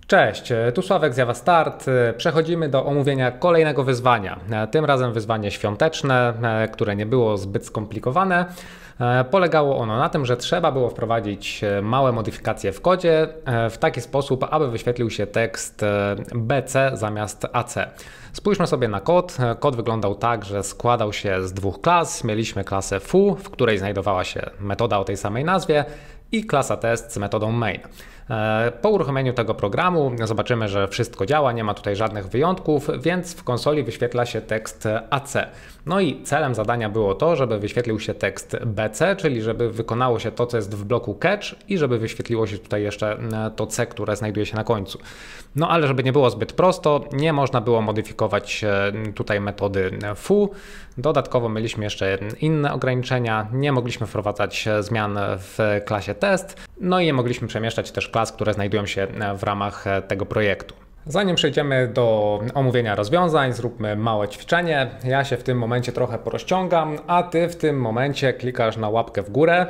Cześć, tu Sławek z Java Start. Przechodzimy do omówienia kolejnego wyzwania. Tym razem wyzwanie świąteczne, które nie było zbyt skomplikowane. Polegało ono na tym, że trzeba było wprowadzić małe modyfikacje w kodzie w taki sposób, aby wyświetlił się tekst BC zamiast AC. Spójrzmy sobie na kod. Kod wyglądał tak, że składał się z dwóch klas. Mieliśmy klasę foo, w której znajdowała się metoda o tej samej nazwie, i klasa test z metodą main. Po uruchomieniu tego programu zobaczymy, że wszystko działa, nie ma tutaj żadnych wyjątków, więc w konsoli wyświetla się tekst AC. No i celem zadania było to, żeby wyświetlił się tekst BC, czyli żeby wykonało się to, co jest w bloku catch i żeby wyświetliło się tutaj jeszcze to C, które znajduje się na końcu. No ale żeby nie było zbyt prosto, nie można było modyfikować tutaj metody foo. Dodatkowo mieliśmy jeszcze inne ograniczenia, nie mogliśmy wprowadzać zmian w klasie test, no i nie mogliśmy przemieszczać też klas, które znajdują się w ramach tego projektu. Zanim przejdziemy do omówienia rozwiązań, zróbmy małe ćwiczenie. Ja się w tym momencie trochę porozciągam, a Ty w tym momencie klikasz na łapkę w górę.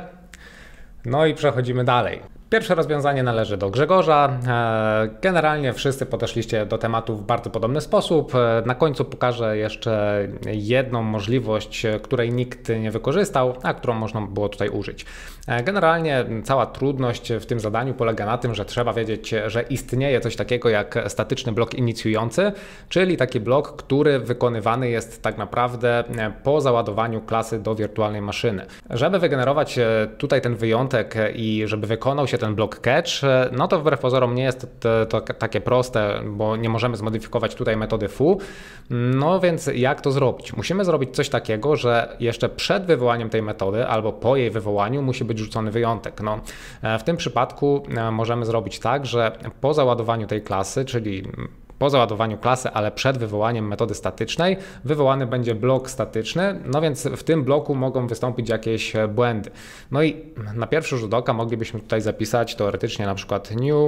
No i przechodzimy dalej. Pierwsze rozwiązanie należy do Grzegorza. Generalnie wszyscy podeszliście do tematu w bardzo podobny sposób. Na końcu pokażę jeszcze jedną możliwość, której nikt nie wykorzystał, a którą można było tutaj użyć. Generalnie cała trudność w tym zadaniu polega na tym, że trzeba wiedzieć, że istnieje coś takiego jak statyczny blok inicjujący, czyli taki blok, który wykonywany jest tak naprawdę po załadowaniu klasy do wirtualnej maszyny. Żeby wygenerować tutaj ten wyjątek i żeby wykonał się ten blok catch, no to wbrew pozorom nie jest to takie proste, bo nie możemy zmodyfikować tutaj metody foo. No więc jak to zrobić? Musimy zrobić coś takiego, że jeszcze przed wywołaniem tej metody albo po jej wywołaniu musi być rzucony wyjątek. No, w tym przypadku możemy zrobić tak, że po załadowaniu tej klasy, czyli po załadowaniu klasy, ale przed wywołaniem metody statycznej, wywołany będzie blok statyczny, no więc w tym bloku mogą wystąpić jakieś błędy. No i na pierwszy rzut oka moglibyśmy tutaj zapisać teoretycznie na przykład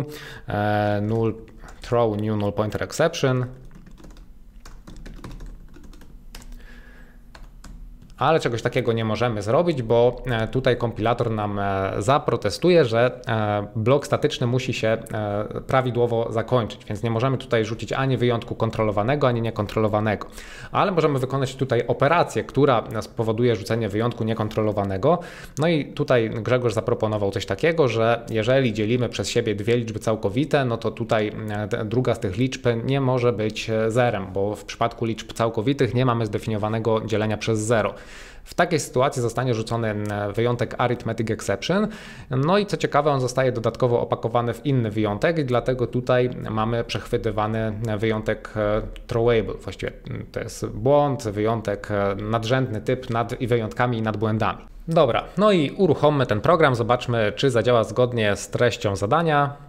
throw new null pointer exception, ale czegoś takiego nie możemy zrobić, bo tutaj kompilator nam zaprotestuje, że blok statyczny musi się prawidłowo zakończyć, więc nie możemy tutaj rzucić ani wyjątku kontrolowanego, ani niekontrolowanego. Ale możemy wykonać tutaj operację, która spowoduje rzucenie wyjątku niekontrolowanego. No i tutaj Grzegorz zaproponował coś takiego, że jeżeli dzielimy przez siebie dwie liczby całkowite, no to tutaj druga z tych liczb nie może być zerem, bo w przypadku liczb całkowitych nie mamy zdefiniowanego dzielenia przez 0. W takiej sytuacji zostanie rzucony wyjątek arithmetic exception. No i co ciekawe, on zostaje dodatkowo opakowany w inny wyjątek i dlatego tutaj mamy przechwytywany wyjątek throwable. Właściwie to jest błąd, wyjątek, nadrzędny typ nad wyjątkami i nad błędami. Dobra, no i uruchommy ten program, zobaczmy, czy zadziała zgodnie z treścią zadania.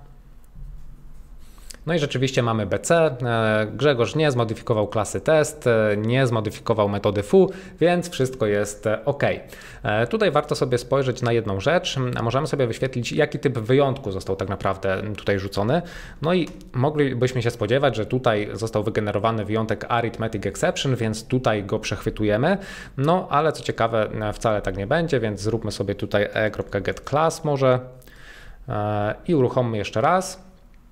No i rzeczywiście mamy BC, Grzegorz nie zmodyfikował klasy test, nie zmodyfikował metody foo, więc wszystko jest OK. Tutaj warto sobie spojrzeć na jedną rzecz, możemy sobie wyświetlić, jaki typ wyjątku został tak naprawdę tutaj rzucony. No i moglibyśmy się spodziewać, że tutaj został wygenerowany wyjątek arithmetic exception, więc tutaj go przechwytujemy. No ale co ciekawe, wcale tak nie będzie, więc zróbmy sobie tutaj e.getClass może i uruchommy jeszcze raz.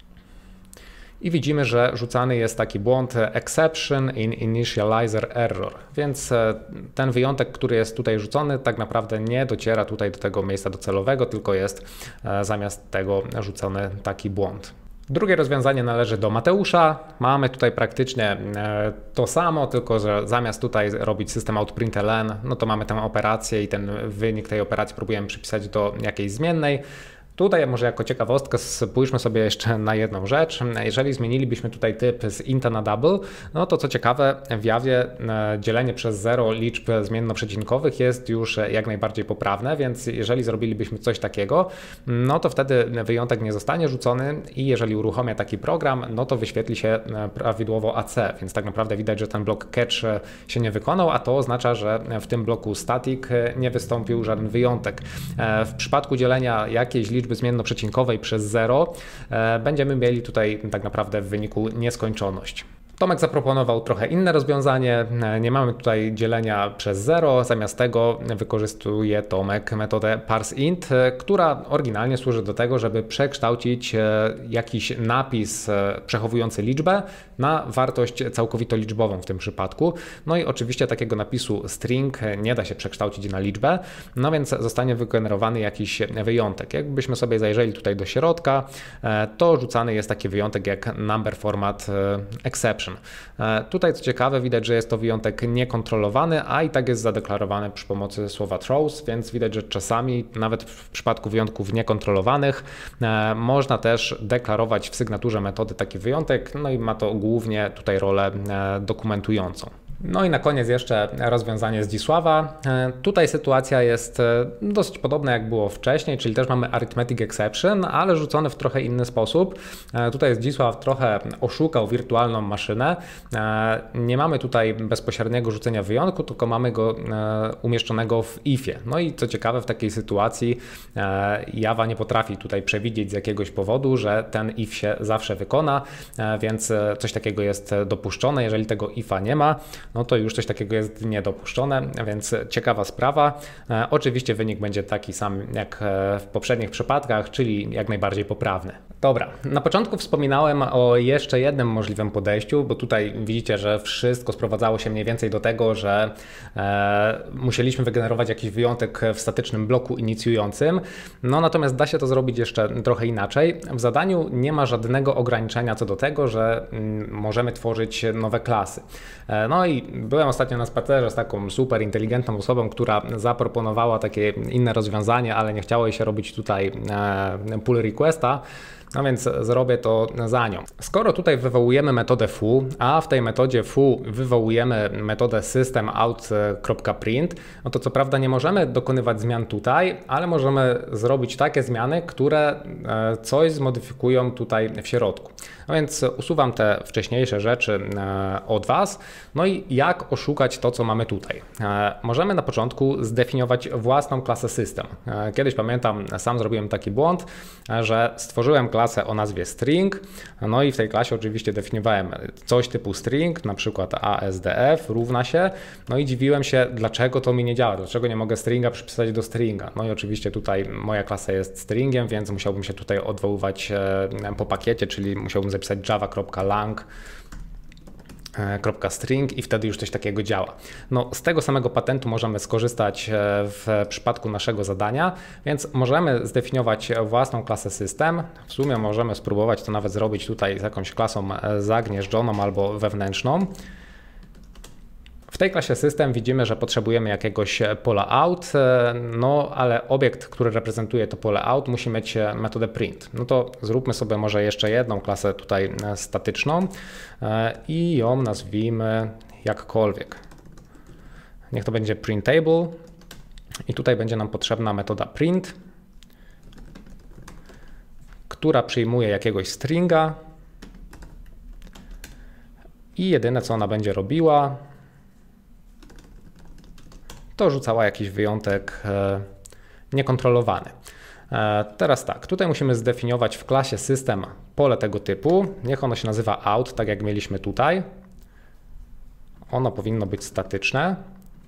I widzimy, że rzucany jest taki błąd exception in initializer error, więc ten wyjątek, który jest tutaj rzucony, tak naprawdę nie dociera tutaj do tego miejsca docelowego, tylko jest zamiast tego rzucony taki błąd. Drugie rozwiązanie należy do Mateusza. Mamy tutaj praktycznie to samo, tylko że zamiast tutaj robić system out println, no to mamy tę operację i ten wynik tej operacji próbujemy przypisać do jakiejś zmiennej. Tutaj może jako ciekawostkę spójrzmy sobie jeszcze na jedną rzecz. Jeżeli zmienilibyśmy tutaj typ z inta na double, no to co ciekawe, w Jawie dzielenie przez 0 liczb zmiennoprzecinkowych jest już jak najbardziej poprawne, więc jeżeli zrobilibyśmy coś takiego, no to wtedy wyjątek nie zostanie rzucony i jeżeli uruchomię taki program, no to wyświetli się prawidłowo AC, więc tak naprawdę widać, że ten blok catch się nie wykonał, a to oznacza, że w tym bloku static nie wystąpił żaden wyjątek. W przypadku dzielenia jakiejś liczby zmiennoprzecinkowej przez 0 będziemy mieli tutaj tak naprawdę w wyniku nieskończoność. Tomek zaproponował trochę inne rozwiązanie. Nie mamy tutaj dzielenia przez 0. Zamiast tego wykorzystuje Tomek metodę parseInt, która oryginalnie służy do tego, żeby przekształcić jakiś napis przechowujący liczbę na wartość całkowito liczbową w tym przypadku. No i oczywiście takiego napisu string nie da się przekształcić na liczbę, no więc zostanie wygenerowany jakiś wyjątek. Jakbyśmy sobie zajrzeli tutaj do środka, to rzucany jest taki wyjątek jak number format exception. Tutaj co ciekawe widać, że jest to wyjątek niekontrolowany, a i tak jest zadeklarowany przy pomocy słowa throws, więc widać, że czasami nawet w przypadku wyjątków niekontrolowanych można też deklarować w sygnaturze metody taki wyjątek, no i ma to głównie tutaj rolę dokumentującą. No i na koniec jeszcze rozwiązanie Zdzisława. Tutaj sytuacja jest dosyć podobna jak było wcześniej, czyli też mamy arithmetic exception, ale rzucone w trochę inny sposób. Tutaj Zdzisław trochę oszukał wirtualną maszynę. Nie mamy tutaj bezpośredniego rzucenia wyjątku, tylko mamy go umieszczonego w ifie. No i co ciekawe, w takiej sytuacji Java nie potrafi tutaj przewidzieć z jakiegoś powodu, że ten if się zawsze wykona, więc coś takiego jest dopuszczone. Jeżeli tego ifa nie ma, no to już coś takiego jest niedopuszczone, więc ciekawa sprawa. Oczywiście wynik będzie taki sam jak w poprzednich przypadkach, czyli jak najbardziej poprawny. Dobra, na początku wspominałem o jeszcze jednym możliwym podejściu, bo tutaj widzicie, że wszystko sprowadzało się mniej więcej do tego, że musieliśmy wygenerować jakiś wyjątek w statycznym bloku inicjującym. No natomiast da się to zrobić jeszcze trochę inaczej. W zadaniu nie ma żadnego ograniczenia co do tego, że możemy tworzyć nowe klasy. No i byłem ostatnio na spacerze z taką super inteligentną osobą, która zaproponowała takie inne rozwiązanie, ale nie chciało jej się robić tutaj pull requesta. No więc zrobię to za nią. Skoro tutaj wywołujemy metodę foo, a w tej metodzie foo wywołujemy metodę systemout.print, no to co prawda nie możemy dokonywać zmian tutaj, ale możemy zrobić takie zmiany, które coś zmodyfikują tutaj w środku. No więc usuwam te wcześniejsze rzeczy od Was. No i jak oszukać to, co mamy tutaj? Możemy na początku zdefiniować własną klasę system. Kiedyś pamiętam, sam zrobiłem taki błąd, że stworzyłem klasę o nazwie string, no i w tej klasie oczywiście definiowałem coś typu string, na przykład ASDF równa się, no i dziwiłem się, dlaczego to mi nie działa, dlaczego nie mogę stringa przypisać do stringa. No i oczywiście tutaj moja klasa jest stringiem, więc musiałbym się tutaj odwoływać po pakiecie, czyli musiałbym zapisać java.lang .string i wtedy już coś takiego działa. No, z tego samego patentu możemy skorzystać w przypadku naszego zadania, więc możemy zdefiniować własną klasę system. W sumie możemy spróbować to nawet zrobić tutaj z jakąś klasą zagnieżdżoną albo wewnętrzną. W tej klasie system widzimy, że potrzebujemy jakiegoś pola out, no ale obiekt, który reprezentuje to pole out, musi mieć metodę print. No to zróbmy sobie może jeszcze jedną klasę tutaj statyczną i ją nazwijmy jakkolwiek. Niech to będzie printable i tutaj będzie nam potrzebna metoda print, która przyjmuje jakiegoś stringa i jedyne co ona będzie robiła, to rzucała jakiś wyjątek niekontrolowany. Teraz tak, tutaj musimy zdefiniować w klasie system pole tego typu. Niech ono się nazywa out, tak jak mieliśmy tutaj. Ono powinno być statyczne.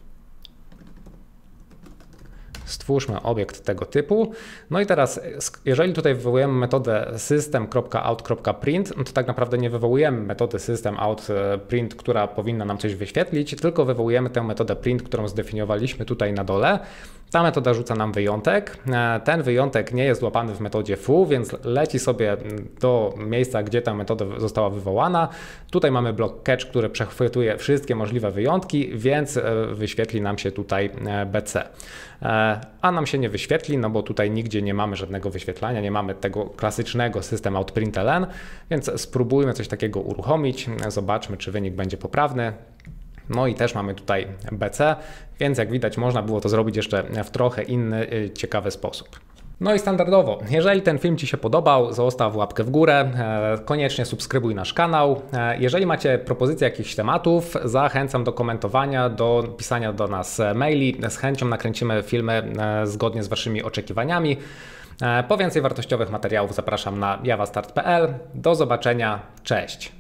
Stwórzmy obiekt tego typu. No i teraz, jeżeli tutaj wywołujemy metodę system.out.print, no to tak naprawdę nie wywołujemy metody system.out.print, która powinna nam coś wyświetlić, tylko wywołujemy tę metodę print, którą zdefiniowaliśmy tutaj na dole. Ta metoda rzuca nam wyjątek. Ten wyjątek nie jest łapany w metodzie foo, więc leci sobie do miejsca, gdzie ta metoda została wywołana. Tutaj mamy blok catch, który przechwytuje wszystkie możliwe wyjątki, więc wyświetli nam się tutaj BC. A nam się nie wyświetli, no bo tutaj nigdzie nie mamy żadnego wyświetlania, nie mamy tego klasycznego system.out.println, więc spróbujmy coś takiego uruchomić, zobaczmy, czy wynik będzie poprawny. No i też mamy tutaj BC, więc jak widać można było to zrobić jeszcze w trochę inny, ciekawy sposób. No i standardowo, jeżeli ten film Ci się podobał, zostaw łapkę w górę, koniecznie subskrybuj nasz kanał. Jeżeli macie propozycje jakichś tematów, zachęcam do komentowania, do pisania do nas maili. Z chęcią nakręcimy filmy zgodnie z Waszymi oczekiwaniami. Po więcej wartościowych materiałów zapraszam na javastart.pl. Do zobaczenia, cześć!